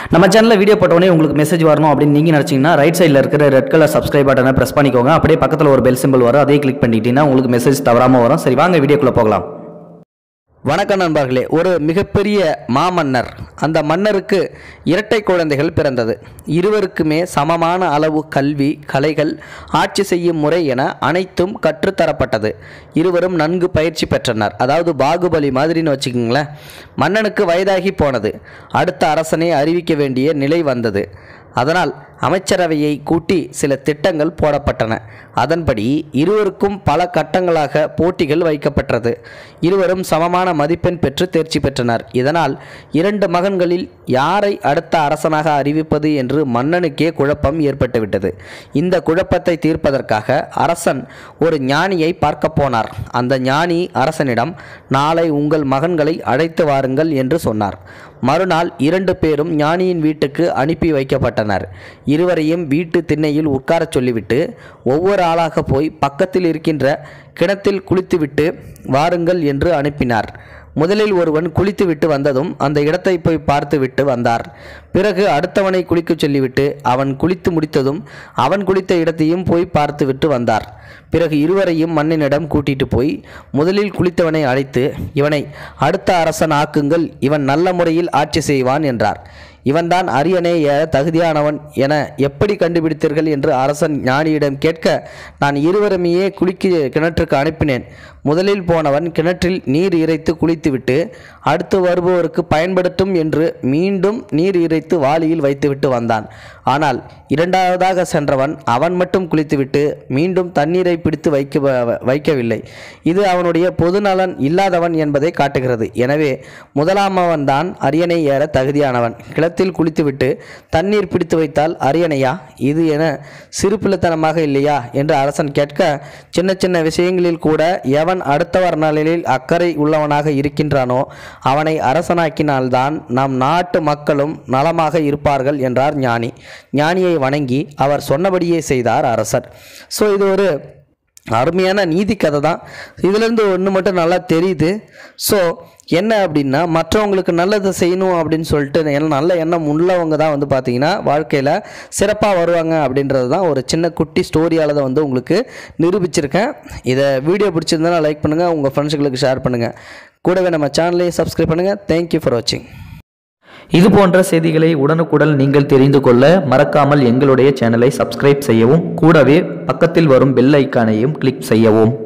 நம்ம சேனலில் வீடியோ போட்டோடனே உங்களுக்கு மெசேஜ் வரணும் அப்படின்னு நீங்கள் நினச்சிங்கன்னா ரைட் சைடில் இருக்கிற ரெட் கலர் சப்ஸ்கிரைப் பட்டனை ப்ரெஸ் பண்ணிக்கோங்க. அப்படியே பக்கத்தில் ஒரு பெல் சிம்பிள் வரும், அதையே கிளிக் பண்ணிக்கிட்டீங்கன்னா உங்களுக்கு மெசேஜ் தவறாமல் வரும். சரி, வாங்க வீடியோக்குள்ளே போகலாம். வணக்கம் நண்பர்களே. ஒரு மிகப்பெரிய மாமன்னர், அந்த மன்னருக்கு இரட்டை குழந்தைகள் பிறந்தது. இருவருக்குமே சமமான அளவு கல்வி, கலைகள், ஆட்சி செய்யும் முறை என அனைத்தும் கற்றுத்தரப்பட்டது. இருவரும் நன்கு பயிற்சி பெற்றனர். அதாவது பாகுபலி மாதிரின்னு வச்சுக்கோங்களேன். மன்னனுக்கு வயதாகி போனது. அடுத்த அரசனை அறிவிக்க வேண்டிய நிலை வந்தது. அதனால் அமைச்சரவையை கூட்டி சில திட்டங்கள் போடப்பட்டன. அதன்படி இருவருக்கும் பல கட்டங்களாக போட்டிகள் வைக்கப்பட்டது. இருவரும் சமமான மதிப்பெண் பெற்று தேர்ச்சி பெற்றனர். இதனால் 2 மகன்களில் யாரை அடுத்த அரசனாக அறிவிப்பது என்று மன்னனுக்கே குழப்பம் ஏற்பட்டுவிட்டது. இந்த குழப்பத்தை தீர்ப்பதற்காக அரசன் ஒரு ஞானியை பார்க்க போனார். அந்த ஞானி அரசனிடம், நாளை உங்கள் மகன்களை அழைத்து வாருங்கள் என்று சொன்னார். மறுநாள் 2 பேரும் ஞானியின் வீட்டுக்கு அனுப்பி வைக்கப்பட்டனர். இருவரையும் வீட்டு திண்ணையில் உட்காரச் சொல்லிவிட்டு ஒவ்வொரு ஆளாக போய் பக்கத்தில் இருக்கின்ற கிணத்தில் குளித்துவிட்டு வாருங்கள் என்று அனுப்பினார். முதலில் ஒருவன் குளித்துவிட்டு வந்ததும் அந்த இடத்தை போய் பார்த்துவிட்டு வந்தார். பிறகு அடுத்தவனை குளிக்க சொல்லிவிட்டு அவன் குளித்து முடித்ததும் அவன் குளித்த இடத்தையும் போய் பார்த்துவிட்டு வந்தார். பிறகு இருவரையும் மன்னனிடம் கூட்டிட்டு போய் முதலில் குளித்தவனை அழைத்து, இவனை அடுத்த அரசன் ஆக்குங்கள், இவன் நல்ல முறையில் ஆட்சி செய்வான் என்றார். இவன்தான் அரியணை ஏற தகுதியானவன் என எப்படி கண்டுபிடித்தீர்கள் என்று அரசன் ஞானியிடம் கேட்க, நான் இருவருமையே கிணற்றுக்கு அனுப்பினேன். முதலில் போனவன் கிணற்றில் நீர் இறைத்து குளித்துவிட்டு அடுத்து வருபவருக்கு பயன்படுத்தும் என்று மீண்டும் நீர் இறைத்து வாளியில் வைத்துவிட்டு வந்தான். ஆனால் இரண்டாவதாக சென்றவன் அவன் மட்டும் குளித்துவிட்டு மீண்டும் தண்ணீரை பிடித்து வைக்கவில்லை. இது அவனுடைய பொதுநலன் இல்லாதவன் என்பதை காட்டுகிறது. எனவே முதலாமவன் தான் அரியணை ஏற தகுதியானவன். கிணத்தில் குளித்துவிட்டு தண்ணீர் பிடித்து வைத்தால் அரியணையா? இது என சிறுபிள்ளைத்தனமாக இல்லையா என்று அரசன் கேட்க, சின்ன சின்ன விஷயங்களில் கூட எவன் அடுத்தவர் நலனில் அக்கறை உள்ளவனாக இருக்கின்றானோ அவனை அரசனாக்கினால்தான் நம் நாட்டு மக்களும் நலமாக இருப்பார்கள் என்றார் ஞானி. ஞானியை வணங்கி அவர் சொன்னபடியே செய்தார் அரசர். ஸோ இது ஒரு அருமையான நீதி கதை தான். இதிலேருந்து ஒன்று மட்டும் நல்லா தெரியுது. ஸோ என்ன அப்படின்னா, மற்றவங்களுக்கு நல்லது செய்யணும் அப்படின்னு சொல்லிட்டு நல்ல எண்ணம் உள்ளவங்க தான் பார்த்திங்கன்னா வாழ்க்கையில் சிறப்பாக வருவாங்க அப்படின்றது தான் ஒரு சின்ன குட்டி ஸ்டோரியால் தான் உங்களுக்கு நிரூபிச்சிருக்கேன். இதை வீடியோ பிடிச்சிருந்தா லைக் பண்ணுங்கள், உங்கள் ஃப்ரெண்ட்ஸுங்களுக்கு ஷேர் பண்ணுங்கள். கூடவே நம்ம சேனலையும் சப்ஸ்கிரைப் பண்ணுங்கள். தேங்க்யூ ஃபார் வாட்சிங். இது போன்ற செய்திகளை உடனுக்குடன் நீங்கள் தெரிந்து கொள்ள மறக்காமல் எங்களுடைய சேனலை சப்ஸ்கிரைப் செய்யவும், கூடவே பக்கத்தில் வரும் பெல் ஐக்கானையும் கிளிக் செய்யவும்.